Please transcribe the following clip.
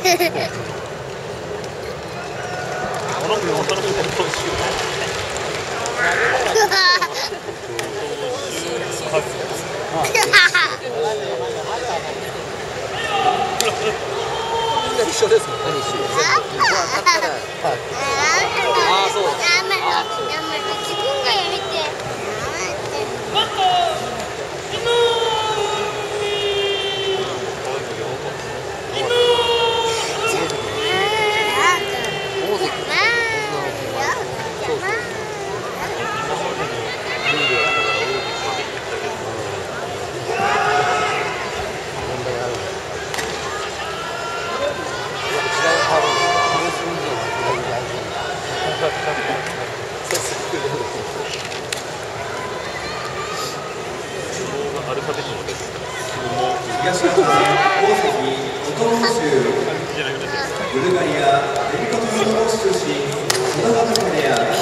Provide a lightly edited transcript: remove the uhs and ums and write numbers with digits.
一緒ですもんね。ああ、そう。 自分がやりて。 東アジア大関琴ノ州ブルガリアデリカトルノボス出身、小田原や